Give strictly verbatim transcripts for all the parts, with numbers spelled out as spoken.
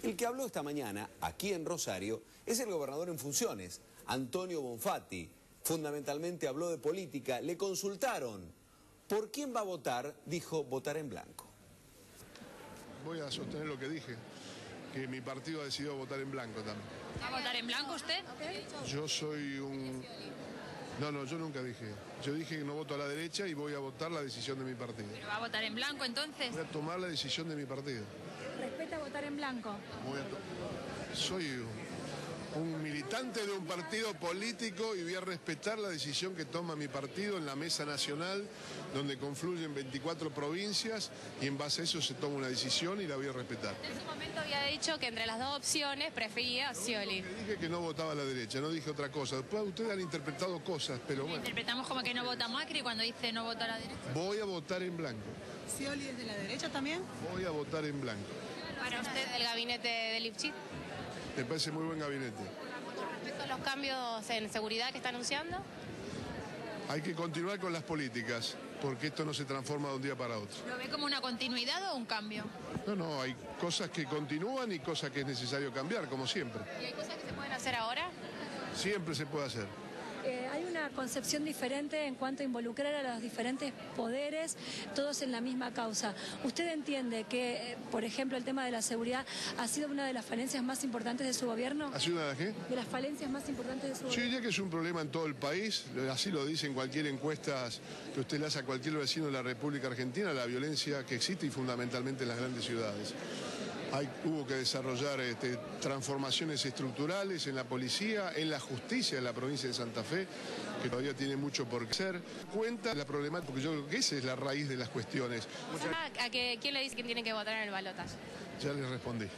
El que habló esta mañana, aquí en Rosario, es el gobernador en funciones, Antonio Bonfatti. Fundamentalmente habló de política. Le consultaron por quién va a votar, dijo votar en blanco. Voy a sostener lo que dije, que mi partido ha decidido votar en blanco también. ¿Va a votar en blanco usted? Yo soy un... No, no, yo nunca dije. Yo dije que no voto a la derecha y voy a votar la decisión de mi partido. ¿Pero va a votar en blanco entonces? Voy a tomar la decisión de mi partido. ¿Respeta votar en blanco? Voy a to... Soy un militante de un partido político y voy a respetar la decisión que toma mi partido en la mesa nacional, donde confluyen veinticuatro provincias, y en base a eso se toma una decisión y la voy a respetar. En su momento había dicho que entre las dos opciones prefería a Scioli. No, dije que no votaba a la derecha, no dije otra cosa. Después ustedes han interpretado cosas, pero bueno. Interpretamos como que no vota Macri cuando dice no vota a la derecha. Voy a votar en blanco. ¿Scioli es de la derecha también? Voy a votar en blanco. Para usted, el gabinete de Lifchit. Me parece muy buen gabinete. Respecto a los cambios en seguridad que está anunciando. Hay que continuar con las políticas, porque esto no se transforma de un día para otro. ¿Lo ve como una continuidad o un cambio? No, no, hay cosas que continúan y cosas que es necesario cambiar, como siempre. ¿Y hay cosas que se pueden hacer ahora? Siempre se puede hacer. Eh, hay una concepción diferente en cuanto a involucrar a los diferentes poderes, todos en la misma causa. ¿Usted entiende que, eh, por ejemplo, el tema de la seguridad ha sido una de las falencias más importantes de su gobierno? ¿Ha sido una de qué? De las falencias más importantes de su Yo gobierno. diría que es un problema en todo el país, así lo dice en cualquier encuesta que usted le hace a cualquier vecino de la República Argentina, la violencia que existe y fundamentalmente en las grandes ciudades. Hay, hubo que desarrollar este, transformaciones estructurales en la policía, en la justicia de la provincia de Santa Fe, que todavía tiene mucho por hacer. Cuenta la problemática, porque yo creo que esa es la raíz de las cuestiones. ¿A, a que, quién le dice quién tiene que votar en el balotaje? Ya les respondí.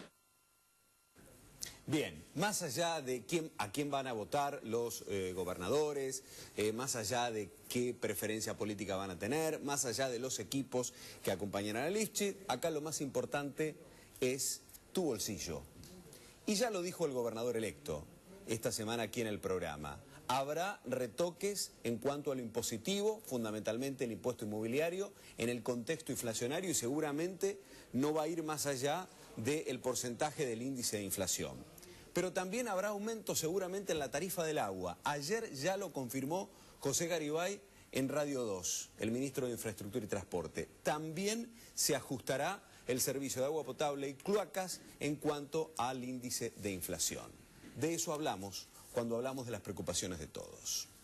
Bien, más allá de quién, a quién van a votar los eh, gobernadores, eh, más allá de qué preferencia política van a tener, más allá de los equipos que acompañarán a Lifchit, acá lo más importante es tu bolsillo. Y ya lo dijo el gobernador electo esta semana aquí en el programa. Habrá retoques en cuanto a lo impositivo, fundamentalmente el impuesto inmobiliario, en el contexto inflacionario, y seguramente no va a ir más allá del porcentaje del índice de inflación. Pero también habrá aumento seguramente en la tarifa del agua. Ayer ya lo confirmó José Garibay en Radio dos, el ministro de Infraestructura y Transporte. También se ajustará el servicio de agua potable y cloacas en cuanto al índice de inflación. De eso hablamos cuando hablamos de las preocupaciones de todos.